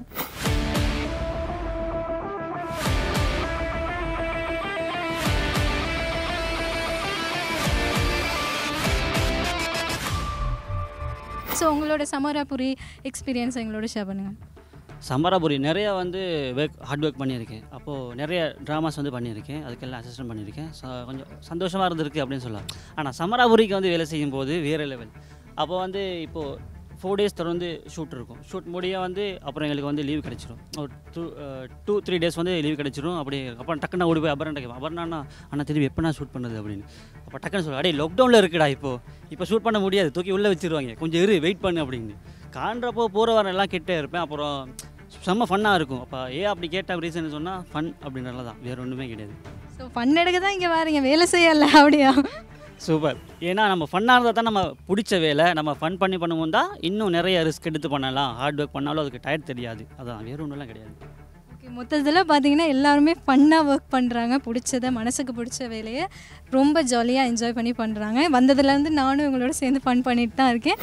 ஸோ உங்களோட சமராபுரி எக்ஸ்பீரியன்ஸ் எங்களோட ஷேர் பண்ணுங்கள். சமராபுரி நிறையா வந்து ஒர்க் ஹார்ட் ஒர்க் பண்ணியிருக்கேன். அப்போது நிறைய ட்ராமாஸ் வந்து பண்ணியிருக்கேன், அதுக்கெல்லாம் அசிஸ்டன்ட் பண்ணியிருக்கேன். ஸோ கொஞ்சம் சந்தோஷமாக இருந்திருக்கு அப்படின்னு சொல்லலாம். ஆனால் சமராபுரிக்கு வந்து வேலை செய்யும்போது வேறு லெவல். அப்போ வந்து இப்போது ஃபோர் டேஸ் தொடர்ந்து ஷூட் இருக்கும். ஷூட் முடிய வந்து அப்புறம் எங்களுக்கு வந்து லீவ் கிடச்சிரும். ஒரு டூ டூ த்ரீ டேஸ் வந்து லீவ் கிடச்சிரும். அப்படி அப்புறம் டக்குன்னு ஓடி போய் அப்புறம் கேட்பேன், அப்புறம்னா ஆனால் திரும்பி எப்போ நான் ஷூட் பண்ணது அப்படின்னு. அப்போ டக்குன்னு சொல்லுவேன், அடே லாக்டவுனில் இருக்குடா, இப்போது இப்போ ஷூட் பண்ண முடியாது, தூக்கி உள்ளே வச்சுருவாங்க, கொஞ்சம் இரு வெயிட் பண்ணு அப்படின்னு. காண்றப்போ போகிற வாரம் எல்லாம் கிட்டே இருப்பேன். அப்புறம் செம்ம ஃபன்னாக இருக்கும். அப்போ ஏன் அப்படி கேட்ட ரீசன் சொன்னால் ஃபன் அப்படின்றத தான், வேறு ஒன்றுமே கிடையாது. ஸோ ஃபன் எடுக்க தான் இங்கே வாரீங்க, வேலை செய்யலை அப்படியா? சூப்பர். ஏன்னா நம்ம ஃபன்னாக இருந்தால் தான் நம்ம பிடிச்ச வேலை. நம்ம ஃபன் பண்ணி பண்ணும்போது தான் இன்னும் நிறைய ரிஸ்க் எடுத்து பண்ணலாம். ஹார்ட் ஒர்க் பண்ணாலும் அதுக்கு டயர்ட் தெரியாது. அதான், வேறு ஒன்றும்லாம் கிடையாது. ஓகே, மொத்தத்தில் பார்த்தீங்கன்னா எல்லாருமே ஃபன்னாக ஒர்க் பண்ணுறாங்க, பிடிச்சதை மனசுக்கு பிடிச்ச வேலையை ரொம்ப ஜாலியாக என்ஜாய் பண்ணி பண்ணுறாங்க. வந்ததுலேருந்து நானும் இவங்களோட சேர்ந்து ஃபன் பண்ணிட்டு தான் இருக்கேன்.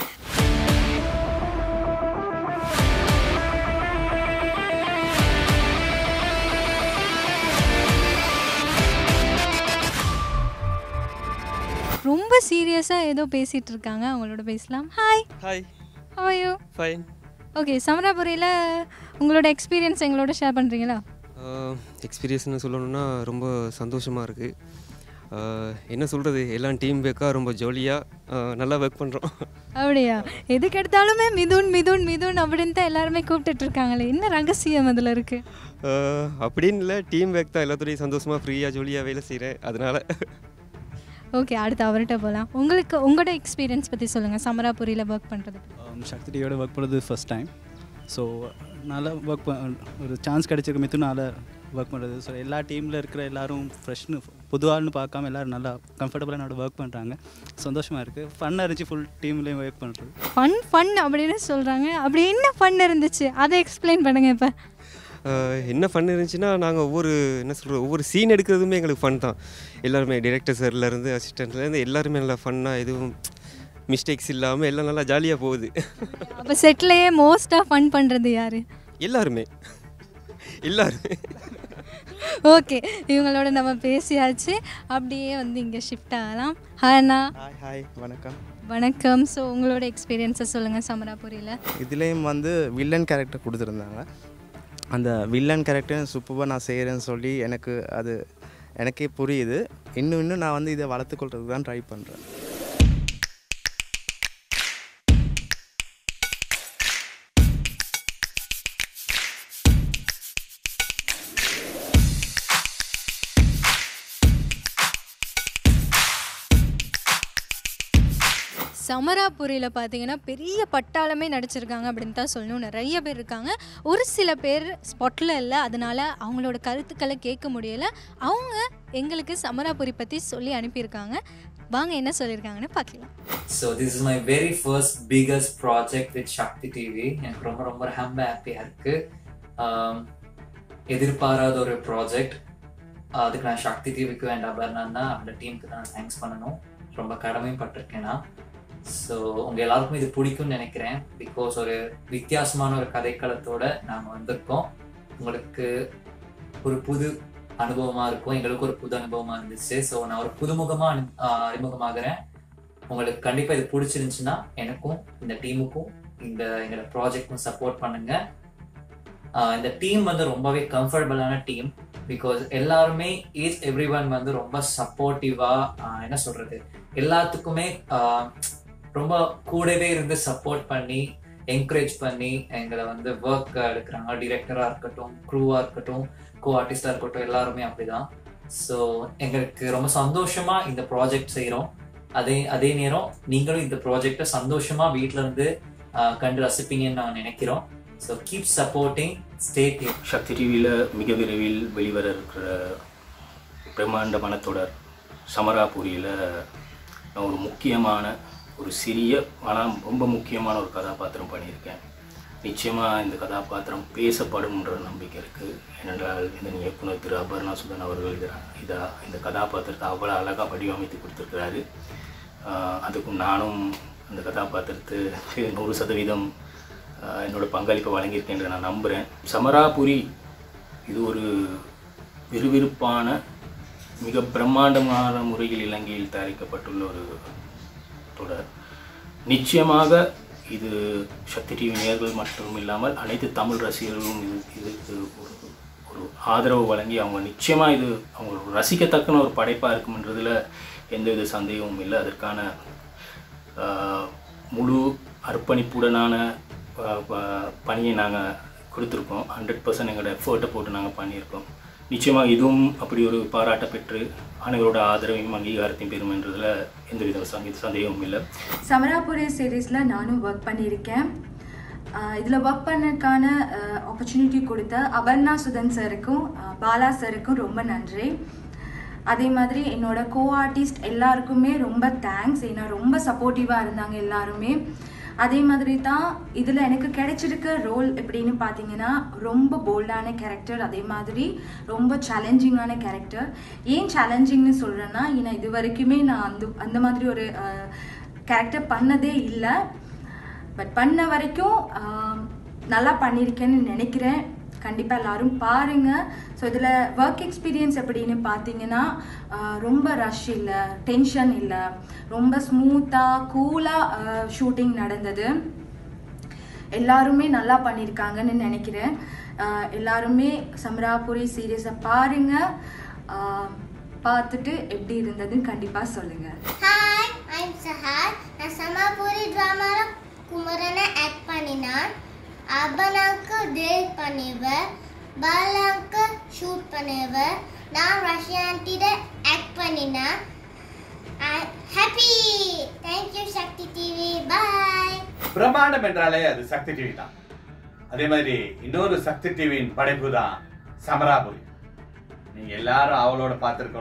ரொம்ப சீரியஸாக ஏதோ பேசிகிட்டு இருக்காங்க, அவங்களோட பேசலாம். Hi. Hi. How are you? Fine. Okay, சமராபுரியில் உங்களோட எக்ஸ்பீரியன்ஸ் எங்களோட ஷேர் பண்ணுறீங்களா? எக்ஸ்பீரியன்ஸ்னு சொல்லணுன்னா ரொம்ப சந்தோஷமாக இருக்குது. என்ன சொல்கிறது, எல்லாம் டீம் ஒர்க்காக ரொம்ப ஜாலியாக நல்லா ஒர்க் பண்ணுறோம். அப்படியா? எதுக்கு எடுத்தாலுமே மிதுன் மிதுன் மிதுன் அப்படின்னு தான் எல்லாருமே கூப்பிட்டுட்டு இருக்காங்களே, என்ன ரகசியம் அதில் இருக்குது? அப்படின்னு இல்லை, டீம் ஒர்க் தான், எல்லாத்துடையும் சந்தோஷமாக ஃப்ரீயாக ஜாலியாக வேலை செய்கிறேன், அதனால். ஓகே, அடுத்து அவர்கிட்ட போகலாம். உங்களுக்கு உங்களோட எக்ஸ்பீரியன்ஸ் பற்றி சொல்லுங்கள், சமராபுரியில் ஒர்க் பண்ணுறது. சக்தி டிவியோட ஒர்க் பண்ணுறது ஃபஸ்ட் டைம். ஸோ நல்லா ஒர்க் ப ஒரு சான்ஸ் கிடச்சிருக்கு மிதுனால் ஒர்க் பண்ணுறது. ஸோ எல்லா டீமில் இருக்கிற எல்லோரும் ஃப்ரெஷ்னு புது ஆள்னு பார்க்காம எல்லோரும் நல்லா கம்ஃபர்டபுளாக என்னோட ஒர்க் பண்ணுறாங்க. சந்தோஷமாக இருக்குது. ஃபன்னாக இருந்துச்சு ஃபுல் டீம்லேயும் ஒர்க் பண்ணுறது. ஃபன் ஃபன் அப்படின்னு சொல்கிறாங்க. அப்படி என்ன ஃபன் இருந்துச்சு அதை எக்ஸ்பிளைன் பண்ணுங்கள். இப்போ என்ன ஃபன் இருந்துச்சுன்னா நாங்கள் ஒவ்வொரு என்ன சொல்கிறது ஒவ்வொரு சீன் எடுக்கிறதுமே எங்களுக்கு ஃபன் தான். எல்லாருமே டிரெக்டர் சார்லேருந்து அசிஸ்டண்ட்லேருந்து எல்லாருமே நல்லா ஃபன்னாக எதுவும் மிஸ்டேக்ஸ் இல்லாமல் எல்லாம் நல்லா ஜாலியாக போகுது. அப்போ செட்லேயே மோஸ்ட்டாக ஃபன் பண்ணுறது யார்? எல்லாருமே எல்லாருமே ஓகே, இவங்களோட நம்ம பேசியாச்சு. அப்படியே வந்து இங்கே ஷிஃப்ட் ஆகலாம். ஹாய்ண்ணா. ஹாய் ஹாய் வணக்கம். வணக்கம். ஸோ உங்களோட எக்ஸ்பீரியன்ஸை சொல்லுங்கள் சமராபுரியில். இதுலேயும் வந்து வில்லன் கேரக்டர் கொடுத்துருந்தாங்க. அந்த வில்லன் கேரக்டர் சூப்பராக நான் செய்கிறேன்னு சொல்லி எனக்கு அது எனக்கே புரியுது. இன்னும் இன்னும் நான் வந்து இதை வளர்த்துக்கொள்றதுக்கு தான் ட்ரை பண்ணுறேன். சமராபுரியில் பார்த்தீங்கன்னா பெரிய பட்டாளமே நடிச்சிருக்காங்க அப்படின்னு தான் சொல்லணும். நிறைய பேர் இருக்காங்க. ஒரு சில பேர் ஸ்பாட்டில் இல்லை, அதனால் அவங்களோட கருத்துக்களை கேட்க முடியலை. அவங்க எங்களுக்கு சமராபுரி பற்றி சொல்லி அனுப்பியிருக்காங்க. வாங்க என்ன சொல்லியிருக்காங்கன்னு பார்க்கலாம். So this is my very first biggest project with Shakti TV. எனக்கு ரொம்ப ரொம்ப ரொம்ப ஹாப்பியாக இருக்குது. எதிர்பாராத ஒரு ப்ராஜெக்ட். அதுக்கு நான் சக்தி டிவிக்கு அண்ட் அபர்ணான் தான் அந்த டீமுக்கு தான் தேங்க்ஸ் பண்ணணும். ரொம்ப கடமைப்பட்டிருக்கேன் நான். ஸோ உங்கள் எல்லாருக்கும் இது பிடிக்கும்னு நினைக்கிறேன். பிகாஸ் ஒரு வித்தியாசமான ஒரு கதைக்களத்தோடு நாங்கள் வந்திருக்கோம். உங்களுக்கு ஒரு புது அனுபவமாக இருக்கும், எங்களுக்கு ஒரு புது அனுபவமாக இருந்துச்சு. ஸோ நான் ஒரு புதுமுகமாக அனு அறிமுகமாகிறேன். உங்களுக்கு கண்டிப்பாக இது பிடிச்சிருந்துச்சுன்னா எனக்கும் இந்த டீமுக்கும் இந்த எங்களோட ப்ராஜெக்டும் சப்போர்ட் பண்ணுங்கள். இந்த டீம் வந்து ரொம்பவே கம்ஃபர்டபுளான டீம். பிகாஸ் எல்லாருமே ஈச் எவ்ரி ஒன் வந்து ரொம்ப சப்போர்ட்டிவாக என்ன சொல்கிறது எல்லாத்துக்குமே ரொம்ப கூடவே இருந்து சப்போர்ட் பண்ணி என்கரேஜ் பண்ணி எங்களை வந்து ஒர்க் எடுக்கிறாங்க. டிரெக்டராக இருக்கட்டும், க்ரூவாக இருக்கட்டும், கோ ஆர்டிஸ்டாக இருக்கட்டும், எல்லாருமே அப்படிதான். ஸோ எங்களுக்கு ரொம்ப சந்தோஷமாக இந்த ப்ராஜெக்ட் செய்கிறோம். அதே அதே நேரம் நீங்களும் இந்த ப்ராஜெக்டை சந்தோஷமாக வீட்டில் இருந்து கண்டு ரசிப்பீங்கன்னு நாங்கள் நினைக்கிறோம். So keep supporting, stay tune. Shakti டிவியில் மிக விரைவில் வெளிவர இருக்கிற பிரம்மாண்டமான தொடர் சமராபுரியில் நான் ஒரு முக்கியமான ஒரு சிறிய ஆனால் ரொம்ப முக்கியமான ஒரு கதாபாத்திரம் பண்ணியிருக்கேன். நிச்சயமாக இந்த கதாபாத்திரம் பேசப்படும்ன்ற நம்பிக்கை இருக்குது. ஏனென்றால் இந்த இயக்குனர் திரு அபர்ணா சுதன் அவர்கள் இதை இந்த கதாபாத்திரத்தை அவ்வளோ அழகாக வடிவமைத்து கொடுத்துருக்கிறாரு. அதுக்கும் நானும் அந்த கதாபாத்திரத்துக்கு நூறு சதவீதம் என்னோட பங்களிப்பை வழங்கியிருக்கேன் என்று நான் நம்புகிறேன். சமராபுரி இது ஒரு விறுவிறுப்பான மிக பிரம்மாண்டமான முறையில் இலங்கையில் தயாரிக்கப்பட்டுள்ள ஒரு தொடர். நிச்சயமாக இது சக்தி டிவி நேயர்கள் மட்டும் இல்லாமல் அனைத்து தமிழ் ரசிகர்களும் இது இதுக்கு ஒரு ஒரு ஆதரவு வழங்கி அவங்க நிச்சயமாக இது அவங்க ரசிக்கத்தக்கன ஒரு படைப்பாக இருக்கும்ன்றதில் எந்தவித சந்தேகமும் இல்லை. அதற்கான முழு அர்ப்பணிப்புடனான பணியை நாங்கள் கொடுத்துருக்கோம். ஹண்ட்ரட் பர்சன்ட் எங்களோட எஃபர்ட்டை போட்டு நாங்கள் பண்ணியிருக்கோம். நிச்சயமாக இதுவும் அப்படி ஒரு பாராட்ட பெற்று அனைவரோட ஆதரவையும் அங்கீகாரத்தையும் பெறும் என்றதில் எந்தவித சங்கீத சந்தேகமும் இல்லை. சமராபுரி சீரீஸில் நானும் ஒர்க் பண்ணியிருக்கேன். இதில் ஒர்க் பண்ணக்கான ஆப்பர்ச்சுனிட்டி கொடுத்த அபர்ணா சுதன் சாருக்கும் பாலா சாருக்கும் ரொம்ப நன்றி. அதே மாதிரி என்னோட கோ ஆர்டிஸ்ட் எல்லாருக்குமே ரொம்ப தேங்க்ஸ். ஏன்னா ரொம்ப சப்போர்ட்டிவாக இருந்தாங்க எல்லாருமே. அதே மாதிரி தான் இதில் எனக்கு கிடைச்சிருக்க ரோல் எப்படின்னு பார்த்தீங்கன்னா ரொம்ப போல்டான கேரக்டர், அதே மாதிரி ரொம்ப சேலஞ்சிங்கான கேரக்டர். ஏன் சேலஞ்சிங்னு சொல்கிறேன்னா, ஏன்னா இது வரைக்குமே நான் அந்த அந்த மாதிரி ஒரு கேரக்டர் பண்ணதே இல்லை. பட் பண்ண வரைக்கும் நல்லா பண்ணியிருக்கேன்னு நினைக்கிறேன். கண்டிப்பாக எல்லோரும் பாருங்கள். ஸோ இதில் ஒர்க் எக்ஸ்பீரியன்ஸ் எப்படின்னு பார்த்தீங்கன்னா ரொம்ப ரஷ் இல்லை, டென்ஷன் இல்லை, ரொம்ப ஸ்மூத்தாக கூலாக ஷூட்டிங் நடந்தது. எல்லாருமே நல்லா பண்ணியிருக்காங்கன்னு நினைக்கிறேன். எல்லாருமே சமராபுரி சீரீஸை பாருங்கள், பார்த்துட்டு எப்படி இருந்ததுன்னு கண்டிப்பாக சொல்லுங்கள். Hi, I'm Sahar. நான் சமராபுரி ட்ராமாவில் குமரனை ஆக்ட் பண்ணினான். அபனாக்கு டேட் பண்ணிவர், பாலாக்கு ஷூட் பண்ணிவர், நான் ரஷ்யான்டிட ஆக்ட் பண்ணினேன். Happy. Thank you Shakti TV. Bye. பிரம்மாண்டம் என்றாலே அது சக்தி டிவி தான். அதே மாதிரி இன்னொரு சக்தி டிவியின் படைப்பு தான் சமராபுரி. நீங்க எல்லாரும் அவளோட பார்த்துருக்கணும்.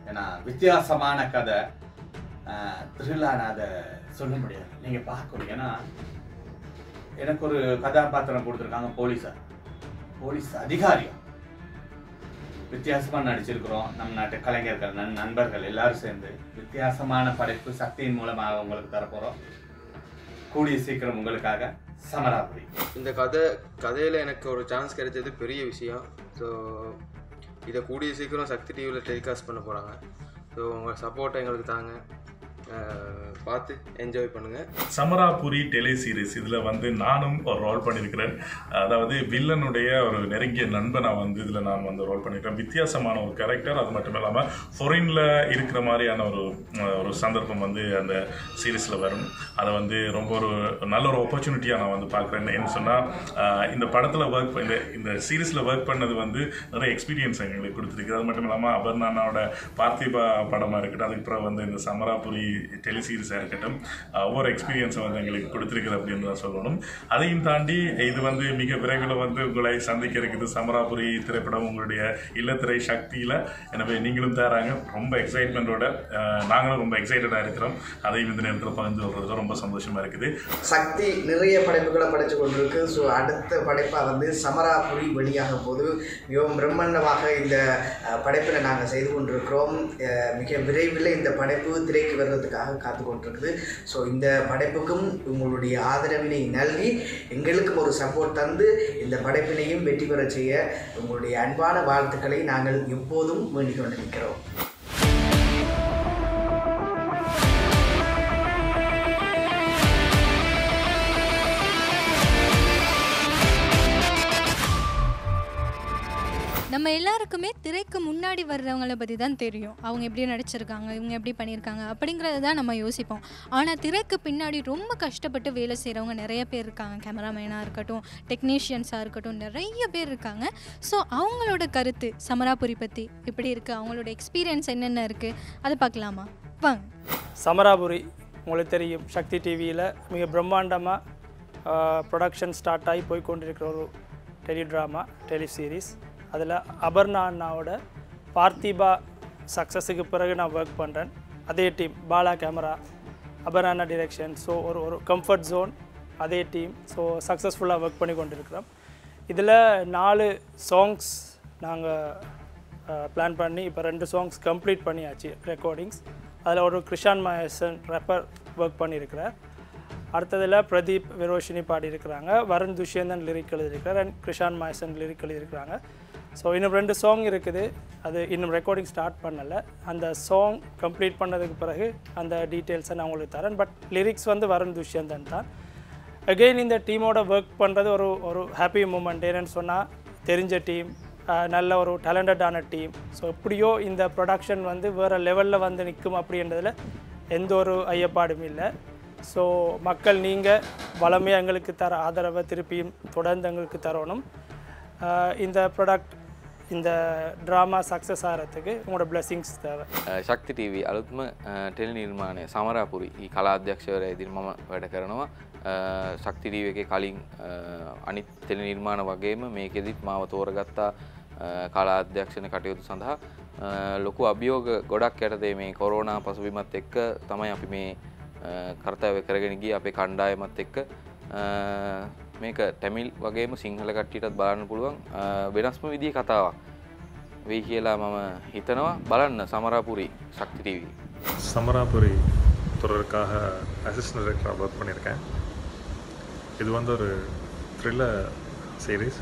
ஏன்னா வித்தியாசமான கதை த்ரில்லான அதை சொல்ல முடியாது, நீங்கள் பார்க்கணும். ஏன்னா எனக்கு ஒரு கதாபாத்திரம் கொடுத்துருக்காங்க, போலீஸார், போலீஸ் அதிகாரியம் வித்தியாசமாக நடிச்சிருக்கிறோம். நம் நாட்டு கலைஞர்கள் நன் நண்பர்கள் எல்லாரும் சேர்ந்து வித்தியாசமான படைப்பு சக்தியின் மூலமாக உங்களுக்கு தரப்போகிறோம். கூடிய சீக்கிரம் உங்களுக்காக சமராபுரி. இந்த கதை கதையில் எனக்கு ஒரு சான்ஸ் கிடைச்சது பெரிய விஷயம். ஸோ இதை கூடிய சீக்கிரம் சக்தி டிவியில் டெலிகாஸ்ட் பண்ண போகிறாங்க. ஸோ உங்கள் சப்போர்ட்டை எங்களுக்கு தாங்க, பார்த்து என்ஜாய் பண்ணுங்கள். சமராபுரி டெலி சீரிஸ் இதில் வந்து நானும் ஒரு ரோல் பண்ணியிருக்கிறேன். அதாவது வில்லனுடைய ஒரு நெருங்கிய நண்பனாக வந்து இதில் நான் வந்து ரோல் பண்ணியிருக்கிறேன். வித்தியாசமான ஒரு கேரக்டர். அது மட்டும் இல்லாமல் ஃபாரினில் இருக்கிற மாதிரியான ஒரு ஒரு சந்தர்ப்பம் வந்து அந்த சீரீஸில் வரும். அதை வந்து ரொம்ப ஒரு நல்ல ஒரு ஆப்பர்ச்சுனிட்டியாக நான் வந்து பார்க்குறேன். என்ன சொன்னால் இந்த படத்தில் ஒர்க் இந்த இந்த சீரீஸில் ஒர்க் பண்ணது வந்து நிறைய எக்ஸ்பீரியன்ஸ் எங்களுக்கு கொடுத்துருக்கு. அது மட்டும் இல்லாமல் அபர்ணானோட பார்த்திபா படமாக இருக்கட்டும், அதுக்கப்புறம் வந்து இந்த சமராபுரி டெலி சீரிஸாக இருக்கட்டும், ஒவ்வொரு எக்ஸ்பீரியன்ஸை வந்து எங்களுக்கு கொடுத்துருக்குது அப்படின்னு தான் சொல்லணும். அதையும் தாண்டி இது வந்து மிக விரைவில் வந்து உங்களை சந்திக்க இருக்குது சமராபுரி திரைப்படம் உங்களுடைய இல்லத்திரை சக்தியில். எனவே நீங்களும் தராங்க, ரொம்ப எக்ஸைட்மெண்ட்டோட நாங்களும் ரொம்ப எக்ஸைட்டடாக இருக்கிறோம். அதையும் இந்த நேரத்தில் பகிர்ந்து கொள்றதுக்கு ரொம்ப சந்தோஷமாக இருக்குது. சக்தி நிறைய படைப்புகளை படைச்சு கொண்டிருக்கு. ஸோ அடுத்த படைப்பாக வந்து சமராபுரி வெளியாக போது மிகவும் பிரம்மாண்டமாக இந்த படைப்பில் நாங்கள் செய்து கொண்டிருக்கிறோம். மிக விரைவில் இந்த படைப்பு திரைக்கு வர்றதுக்காக காத்து கொண்டிருக்குது. ஸோ இந்த படைப்புக்கும் உங்களுடைய ஆதரவினை நல்கி எங்களுக்கும் ஒரு சப்போர்ட் தந்து இந்த படைப்பினையும் வெற்றி பெற செய்ய உங்களுடைய அன்பான வாழ்த்துக்களை நாங்கள் எப்போதும் வேண்டிக் கொண்டிருக்கிறோம். நம்ம எல்லாருக்குமே திரைக்கு முன்னாடி வர்றவங்களை பற்றி தான் தெரியும். அவங்க எப்படி நடிச்சிருக்காங்க, இவங்க எப்படி பண்ணியிருக்காங்க அப்படிங்கிறது தான் நம்ம யோசிப்போம். ஆனால் திரைக்கு பின்னாடி ரொம்ப கஷ்டப்பட்டு வேலை செய்கிறவங்க நிறைய பேர் இருக்காங்க. கேமராமேனாக இருக்கட்டும், டெக்னீஷியன்ஸாக இருக்கட்டும், நிறைய பேர் இருக்காங்க. ஸோ அவங்களோட கருத்து சமராபுரி பற்றி எப்படி இருக்குது, அவங்களோட எக்ஸ்பீரியன்ஸ் என்னென்ன இருக்குது, அதை பார்க்கலாமா? வாங்க. சமராபுரி உங்களுக்கு தெரியும், சக்தி டிவியில் மிக பிரம்மாண்டமாக ப்ரொடக்ஷன் ஸ்டார்ட் ஆகி போய் கொண்டிருக்கிற ஒரு டெலி ட்ராமா டெலி சீரீஸ். அதில் அபர்ணா அண்ணாவோட பார்த்திபா சக்ஸஸுக்கு பிறகு நான் ஒர்க் பண்ணுறேன். அதே டீம், பாலா கேமரா, அபர்ணா அண்ணா டிரெக்ஷன். ஸோ ஒரு ஒரு கம்ஃபர்ட் ஜோன், அதே டீம். ஸோ சக்ஸஸ்ஃபுல்லாக ஒர்க் பண்ணி கொண்டிருக்கிறோம். இதில் நாலு சாங்ஸ் நாங்கள் பிளான் பண்ணி இப்போ ரெண்டு சாங்ஸ் கம்ப்ளீட் பண்ணியாச்சு ரெக்கார்டிங்ஸ். அதில் ஒரு கிருஷான் மகேசன் ரப்பர் ஒர்க் பண்ணியிருக்கிறார். அடுத்ததில் பிரதீப் விரோஷினி பாடியிருக்கிறாங்க, வருண் துஷ்யந்தன் லிரிக் எழுதியிருக்கிறார், அண்ட் கிருஷான் மகேசன் லிரிக் எழுதியிருக்கிறாங்க. ஸோ இன்னும் ரெண்டு சாங் இருக்குது, அது இன்னும் ரெக்கார்டிங் ஸ்டார்ட் பண்ணலை. அந்த சாங் கம்ப்ளீட் பண்ணதுக்கு பிறகு அந்த டீட்டெயில்ஸை நான் உங்களுக்கு தரேன். பட் லிரிக்ஸ் வந்து வருண் துஷ்யந்தன் தான். அகெயின் இந்த டீமோட ஒர்க் பண்ணுறது ஒரு ஒரு ஹாப்பி மூமெண்ட். என்னென்னு சொன்னால் தெரிஞ்ச டீம், நல்ல ஒரு டேலண்டடான டீம். ஸோ எப்படியோ இந்த ப்ரொடக்ஷன் வந்து வேறு லெவலில் வந்து நிற்கும் அப்படின்றதில் எந்த ஒரு ஐயப்பாடும் இல்லை. ஸோ மக்கள் நீங்கள் வளமையாக எங்களுக்கு தர ஆதரவை திருப்பியும் தொடர்ந்து எங்களுக்கு தரணும். இந்த ப்ராடக்ட் இந்த ड्रामा सक्सेस ආරතක උඹට බ්ලෙසිංස් தேவை. ශක්ති ටීවී අලුත්ම ටෙලි නිර්මාණය සමරාපුරි ඊ කලා අධ්‍යක්ෂකවරයා ඉදින් මම වැඩ කරනවා. ශක්ති ටීවී එකේ කලින් අනිත් ටෙලි නිර්මාණ වගේම මේකෙදිත් මාව තෝරගත්තා කලා අධ්‍යක්ෂණ කටයුතු සඳහා. ලොකු අභියෝග ගොඩක් යටතේ මේ කොරෝනා පසුබිමත් එක්ක තමයි අපි මේ කර්තව්‍ය කරගෙන ගියේ අපේ කණ්ඩායමත් එක්ක. මේක තමිල් වගේම සිංහල කට්ටියටත් බලන්න පුළුවන් වෙනස්ම විදිහේ කතාවක් වෙයි කියලා මම හිතනවා. බලන්න சமராபுரி சக்தி டிவி. சமராபுரி தொடருக்காக அசிஸ்டன்ட் டைரக்டராக ஒர்க் பண்ணியிருக்கேன். இது வந்து ஒரு த்ரில்லர் சீரீஸ்.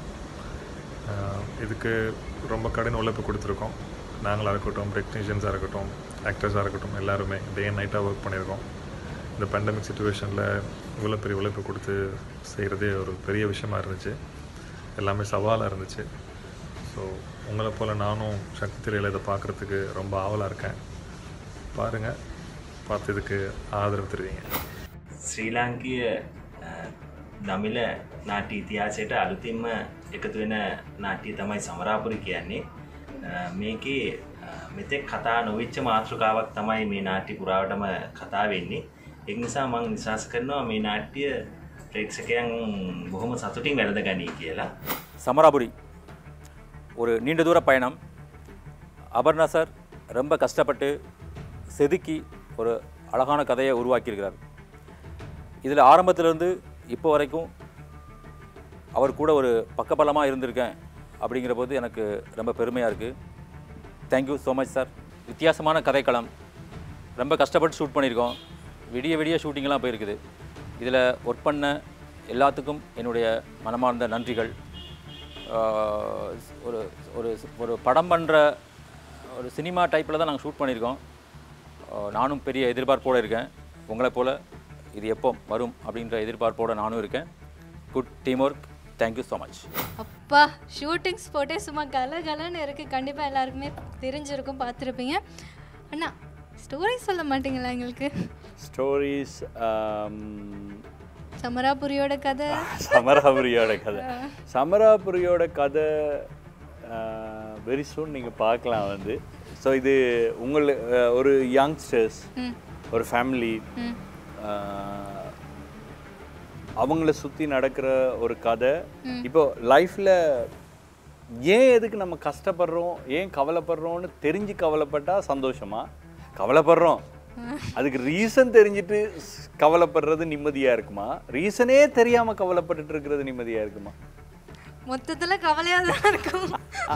இதுக்கு ரொம்ப கடின உழைப்பு கொடுத்துருக்கோம். நாங்களாக இருக்கட்டும், டெக்னீஷியன்ஸாக இருக்கட்டும், ஆக்டர்ஸாக இருக்கட்டும், எல்லாருமே டே அண்ட் நைட்டாக ஒர்க் பண்ணியிருக்கோம். இந்த பேண்டமிக் சுச்சுவேஷனில் இவ்வளோ பெரிய உழைப்பு கொடுத்து செய்கிறதே ஒரு பெரிய விஷயமா இருந்துச்சு. எல்லாமே சவாலாக இருந்துச்சு. ஸோ உங்களை போல் நானும் சக்தி திரையில் இதை பார்க்குறதுக்கு ரொம்ப ஆவலாக இருக்கேன். பாருங்கள், பார்த்து இதுக்கு ආදරව தெரிவிங்க. ශ්‍රී ලාංකීය දමිළ නාට්‍ය ඉතිහාසයට අලුතින්ම එකතු වෙන නාට්‍ය තමයි සමරාපුරි කියන්නේ. මේකේ මෙතෙක් කතා නොවිච්ච මාතෘකාවක් තමයි මේ නාට්‍ය පුරාවටම කතා වෙන්නේ. ඒක නිසා මම විශ්වාස කරනවා මේ නාට්‍ය ප්‍රේක්ෂකයන් බොහොම සතුටින් වැළඳගනී කියලා. சமராபுரி ஒரு நீண்ட தூர பயணம். அபர்ணா சார், ரொம்ப கஷ்டப்பட்டு செதுக்கி ஒரு அழகான கதையை உருவாக்கியிருக்கிறார். இதில் ஆரம்பத்திலேருந்து இப்போ வரைக்கும் அவர் கூட ஒரு பக்கபலமாக இருந்திருக்கேன் அப்படிங்கிற போது எனக்கு ரொம்ப பெருமையாக இருக்குது. Thank you so much sir. வித்தியாசமான கதைக்களம், ரொம்ப கஷ்டப்பட்டு ஷூட் பண்ணியிருக்கோம். விடிய விடிய ஷூட்டிங்லாம் போயிருக்குது. இதில் ஒர்க் பண்ண எல்லாத்துக்கும் என்னுடைய மனமார்ந்த நன்றிகள். ஒரு ஒரு ஒரு படம் பண்ணுற ஒரு சினிமா டைப்பில் தான் நாங்கள் ஷூட் பண்ணியிருக்கோம். நானும் பெரிய எதிர்பார்ப்போடு இருக்கேன். உங்களை போல் இது எப்போ வரும் அப்படின்ற எதிர்பார்ப்போடு நானும் இருக்கேன். Good team work. Thank you so much. அப்பா ஷூட்டிங் ஸ்பாட்டே சும்மா கல கலன்னு இருக்குது. கண்டிப்பாக எல்லாருக்குமே தெரிஞ்சிருக்கும், பார்த்துருப்பீங்க. அண்ணா ஸ்டோரி சொல்ல மாட்டீங்களா எங்களுக்கு? ஸ்டோரிஸ் சமராபுரியோட கதை. சமராபுரியோட கதை சமராபுரியோட கதை வெரி சூன் நீங்கள் பார்க்கலாம் வந்து. ஸோ இது உங்கள் ஒரு யங்ஸ்டர்ஸ், ஒரு ஃபேமிலி, அவங்கள சுற்றி நடக்கிற ஒரு கதை. இப்போ லைஃப்பில் ஏன் எதுக்கு நம்ம கஷ்டப்படுறோம், ஏன் கவலைப்படுறோன்னு தெரிஞ்சு கவலைப்பட்டா சந்தோஷமா, கவலைப்படுறோம் அதுக்கு ரீசன் தெரிஞ்சுட்டு கவலைப்படுறது நிம்மதியாக இருக்குமா, ரீசனே தெரியாமல் கவலைப்பட்டுட்டு இருக்கிறது நிம்மதியாக இருக்குமா? மொத்தத்தில் கவலையாக தான் இருக்கும்.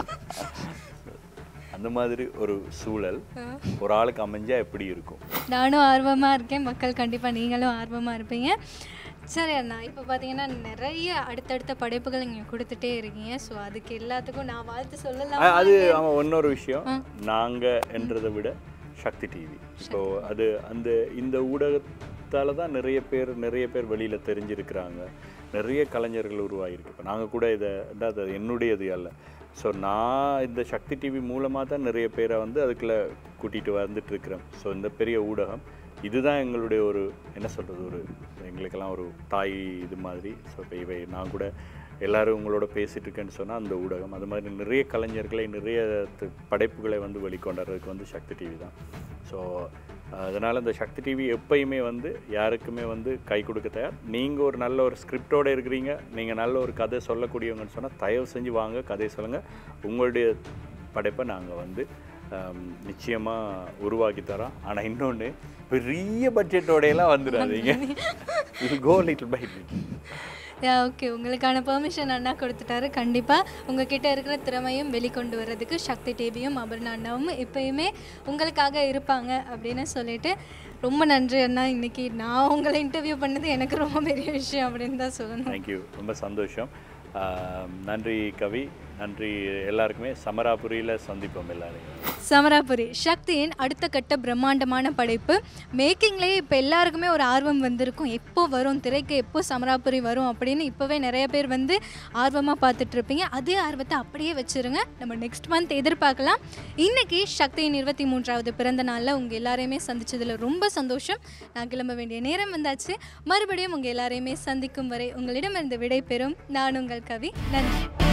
அந்த மாதிரி ஒரு சூழல் ஒரு ஆளுக்கு அமைஞ்சா எப்படி இருக்கும்? நானும் ஆர்வமாக இருக்கேன், மக்கள் கண்டிப்பாக நீங்களும் ஆர்வமாக இருப்பீங்க. சரி அண்ணா, இப்போ பார்த்தீங்கன்னா நிறைய அடுத்தடுத்த படைப்புகள் நீங்கள் கொடுத்துட்டே இருக்கீங்க. ஸோ அதுக்கு எல்லாத்துக்கும் நான் வாழ்த்து சொல்லலாம். அது அவன் இன்னொரு விஷயம், நாங்கள் என்றதை விட சக்தி டிவி. ஸோ அது அந்த இந்த ஊடகத்தால் தான் நிறைய பேர் நிறைய பேர் வெளியில் தெரிஞ்சிருக்கிறாங்க, நிறைய கலைஞர்கள் உருவாகிருக்கு. இப்போ நாங்கள் கூட இதை அது என்னுடையது அல்ல. ஸோ நான் இந்த சக்தி டிவி மூலமாக தான் நிறைய பேரை வந்து அதுக்குள்ளே கூட்டிகிட்டு வந்துட்டுருக்கிறேன். ஸோ இந்த பெரிய ஊடகம் இதுதான் எங்களுடைய ஒரு என்ன சொல்கிறது, ஒரு எங்களுக்கெல்லாம் ஒரு தாய் இது மாதிரி. ஸோ இப்போ இவை நான் கூட எல்லோரும் உங்களோட பேசிகிட்டு இருக்கேன்னு சொன்னால் அந்த ஊடகம், அது மாதிரி நிறைய கலைஞர்களை நிறைய படைப்புகளை வந்து வெளிக்கொண்டுறதுக்கு வந்து சக்தி டிவி தான். ஸோ அதனால் இந்த சக்தி டிவி எப்பயுமே வந்து யாருக்குமே வந்து கை கொடுக்க தயார். நீங்கள் ஒரு நல்ல ஒரு ஸ்கிரிப்டோடு இருக்கிறீங்க, நீங்கள் நல்ல ஒரு கதை சொல்லக்கூடியவங்கன்னு சொன்னால் தயவு செஞ்சு வாங்க, கதையை சொல்லுங்கள். உங்களுடைய படைப்பை நாங்கள் வந்து நிச்சயமாக உருவாக்கி தரோம். ஆனால் இன்னொன்று, பெரிய பட்ஜெட்டோடையெல்லாம் வந்துடாதீங்க. Go little by little. Okay, உங்களுக்கான பெர்மிஷன் அண்ணா கொடுத்துட்டாரு. கண்டிப்பாக உங்ககிட்ட இருக்கிற திறமையும் வெளிக்கொண்டு வர்றதுக்கு சக்தி டிவியும் அபர்ணா அண்ணாவும் எப்பயுமே உங்களுக்காக இருப்பாங்க அப்படின்னு சொல்லிட்டு ரொம்ப நன்றி அண்ணா. இன்றைக்கி நான் உங்களை இன்டர்வியூ பண்ணது எனக்கு ரொம்ப பெரிய விஷயம் அப்படின்னு தான் சொல்லணும். தேங்க்யூ, ரொம்ப சந்தோஷம். நன்றி கவி, நன்றி எல்லாருக்குமே. சமராபுரியில் சந்திப்போம் எல்லாரையும். சமராபுரி சக்தியின் அடுத்த கட்ட பிரம்மாண்டமான படைப்பு மேக்கிங்லேயே இப்போ எல்லாருக்குமே ஒரு ஆர்வம் வந்திருக்கும், எப்போ வரும் திரைக்கு, எப்போ சமராபுரி வரும் அப்படின்னு இப்போவே நிறைய பேர் வந்து ஆர்வமாக பார்த்துட்ருப்பீங்க. அதே ஆர்வத்தை அப்படியே வச்சுருங்க, நம்ம நெக்ஸ்ட் மந்த் எதிர்பார்க்கலாம். இன்றைக்கி சக்தியின் இருபத்தி மூன்றாவது பிறந்த நாளில் உங்கள் எல்லாரையுமே சந்தித்ததில் ரொம்ப சந்தோஷம். நான் கிளம்ப வேண்டிய நேரம் வந்தாச்சு. மறுபடியும் உங்கள் எல்லாரையுமே சந்திக்கும் வரை உங்களிடமிருந்து விடை பெறும் நான் உங்கள் கவி. நன்றி.